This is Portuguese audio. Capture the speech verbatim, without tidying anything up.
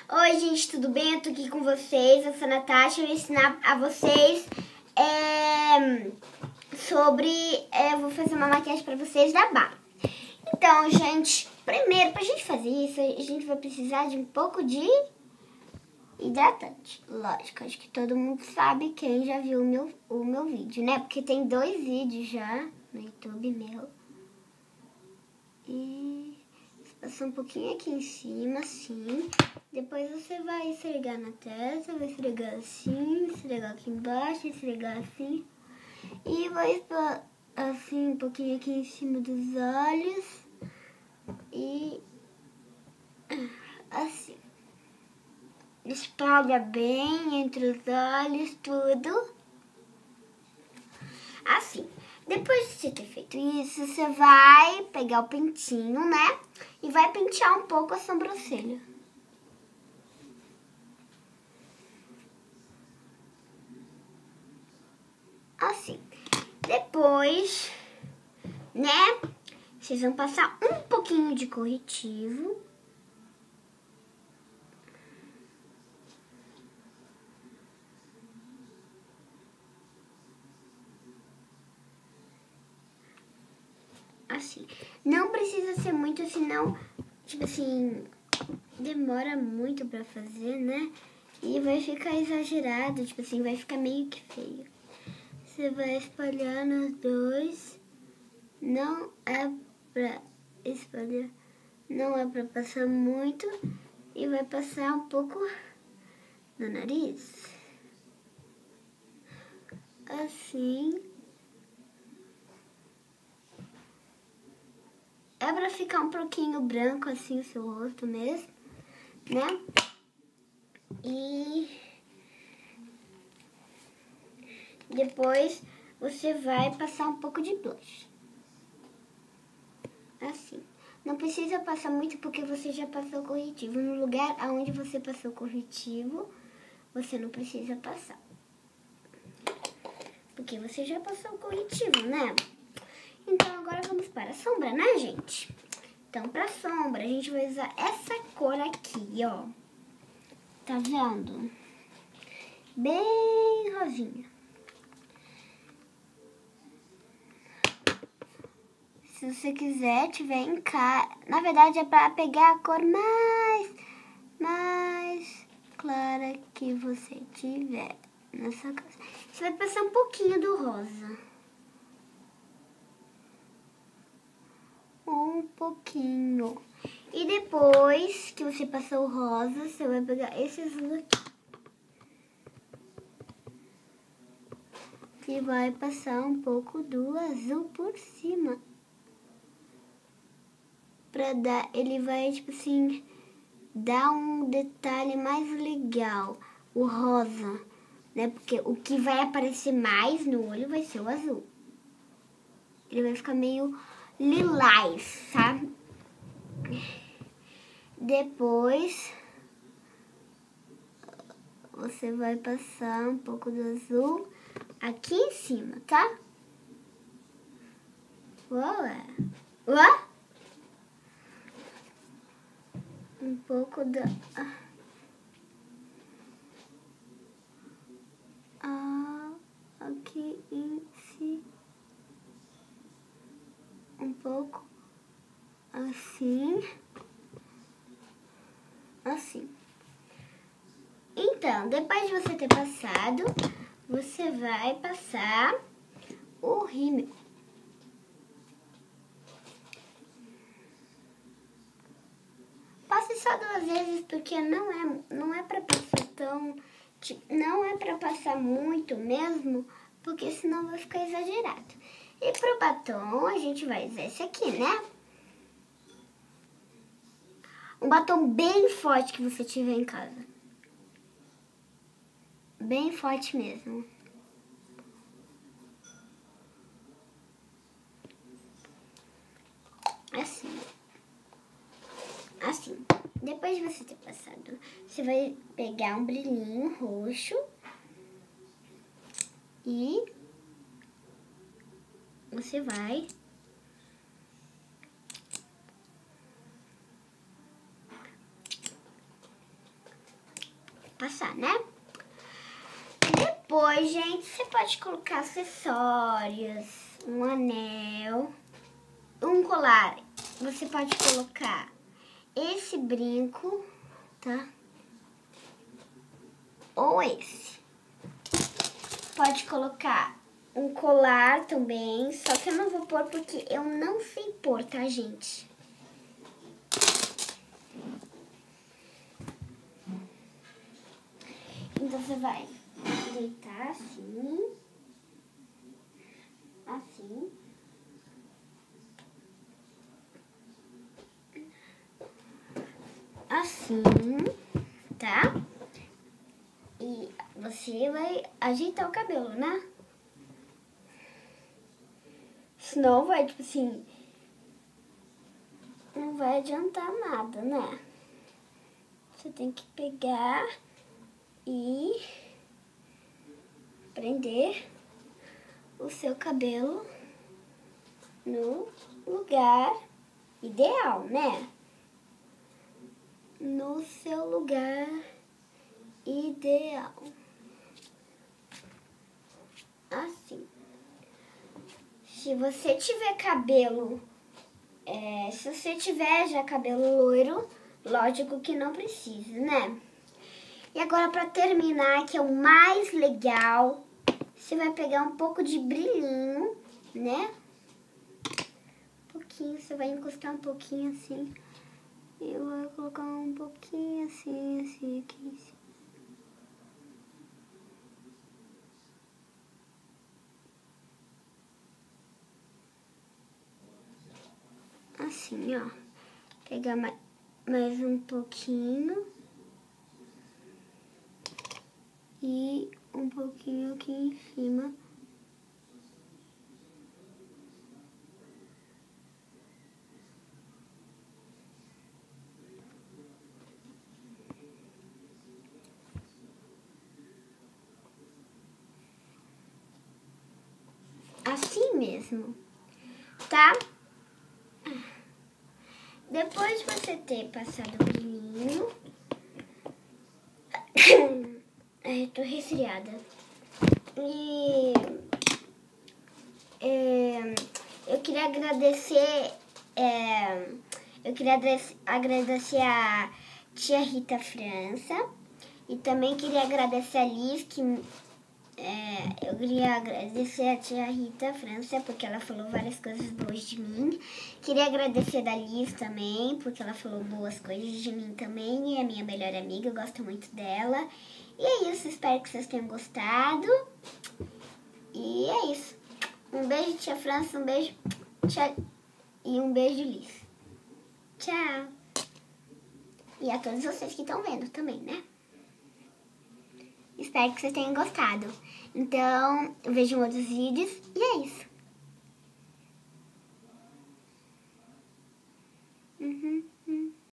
Oi, gente, tudo bem? Eu tô aqui com vocês, eu sou a Natasha, eu vou ensinar a vocês é, sobre... É, eu vou fazer uma maquiagem pra vocês da barra. Então, gente, primeiro, pra gente fazer isso, a gente vai precisar de um pouco de hidratante. Lógico, acho que todo mundo sabe, quem já viu o meu, o meu vídeo, né? Porque tem dois vídeos já no YouTube meu. E... passar um pouquinho aqui em cima, assim. Depois você vai esfregar na testa, vai esfregar assim, esfregar aqui embaixo, esfregar assim. E vai assim, um pouquinho aqui em cima dos olhos. E assim. Espalha bem entre os olhos, tudo. Assim. Depois de você ter feito isso, você vai pegar o pentinho, né? E vai pentear um pouco a sobrancelha. Assim. Depois, né? Vocês vão passar um pouquinho de corretivo. Assim. Não precisa ser muito, senão, tipo assim, demora muito pra fazer, né? E vai ficar exagerado, tipo assim, vai ficar meio que feio. Você vai espalhar nos dois. Não é pra espalhar, não é pra passar muito. E vai passar um pouco no nariz. Assim. É pra ficar um pouquinho branco assim o seu rosto mesmo, né? E depois você vai passar um pouco de blush. Assim. Não precisa passar muito porque você já passou o corretivo. No lugar onde você passou o corretivo, você não precisa passar. Porque você já passou o corretivo, né? Então agora vamos para a sombra, né, gente? Então, pra sombra, a gente vai usar essa cor aqui, ó. Tá vendo? Bem rosinha. Se você quiser, tiver em casa... Na verdade, é pra pegar a cor mais, mais clara que você tiver nessa casa. Você vai passar um pouquinho do rosa. Um pouquinho. E depois que você passou o rosa, você vai pegar esse azul aqui. E vai passar um pouco do azul por cima. Pra dar, ele vai, tipo assim, dar um detalhe mais legal. O rosa, né? Porque o que vai aparecer mais no olho vai ser o azul. Ele vai ficar meio lilás, sabe? Depois, você vai passar um pouco do azul aqui em cima, tá? Ué. Ué? Um pouco da... Ah, aqui em cima. Um pouco assim. Assim. Então, depois de você ter passado, você vai passar o rímel. Passe só duas vezes, porque não é, não é pra passar tão... Não é pra passar muito mesmo, porque senão vai ficar exagerado. E pro batom, a gente vai usar esse aqui, né? Um batom bem forte que você tiver em casa. Bem forte mesmo. Assim. Assim. Depois de você ter passado, você vai pegar um brilhinho roxo. E você vai passar, né? Depois, gente, você pode colocar acessórios, um anel, um colar. Você pode colocar esse brinco, tá? Ou esse. Pode colocar um colar também, só que eu não vou pôr porque eu não sei pôr, tá, gente? Então você vai deitar assim, assim. Assim, tá? E você vai ajeitar o cabelo, né? Senão vai, tipo assim, não vai adiantar nada, né? Você tem que pegar e prender o seu cabelo no lugar ideal, né? No seu lugar ideal. Assim. Se você tiver cabelo, é, se você tiver já cabelo loiro, lógico que não precisa, né? E agora, para terminar, que é o mais legal, você vai pegar um pouco de brilhinho, né? Um pouquinho, você vai encostar um pouquinho assim. E eu vou colocar um pouquinho assim, assim, aqui em cima. Assim, ó. Pegar mais, mais um pouquinho. E um pouquinho aqui em cima. Assim mesmo, tá? Depois de você ter passado o brilhinho... Ai, tô resfriada. E... É, eu queria agradecer... É, eu queria agradecer a tia Rita França. E também queria agradecer a Liz, que... É, eu queria agradecer a tia Rita França, porque ela falou várias coisas boas de mim. Queria agradecer a Liz também, porque ela falou boas coisas de mim também. E é minha melhor amiga, eu gosto muito dela. E é isso, espero que vocês tenham gostado. E é isso. Um beijo, tia França, um beijo, tia... e um beijo, Liz. Tchau. E a todos vocês que estão vendo também, né? Espero que vocês tenham gostado. Então, vejam outros vídeos e é isso. Uhum.